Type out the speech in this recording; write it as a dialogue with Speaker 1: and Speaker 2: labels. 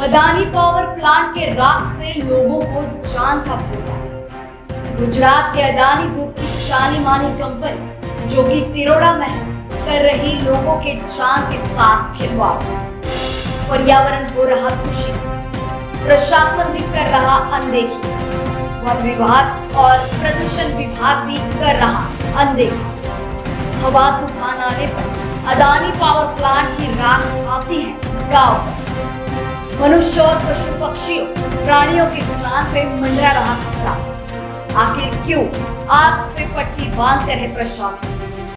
Speaker 1: Adani power plant के राख से लोगों को जान का खतरा है। गुजरात के अदानी ग्रुप की जानी मानी कंपनी जो कि तिरोड़ा में कर रही लोगों के जान के साथ खिलवाड़। पर्यावरण हो रहा दूषित, प्रशासन भी कर रहा अनदेखी, वन विभाग और प्रदूषण विभाग भी कर रहा अनदेखा। हवा तूफान आने पर अदानी पावर प्लांट की राख आती है गांव तक। मनुष्य और पशु पक्षियों प्राणियों की जान पे मंडरा रहा खतरा। आखिर क्यों आंख पे पट्टी बांध कर है प्रशासन?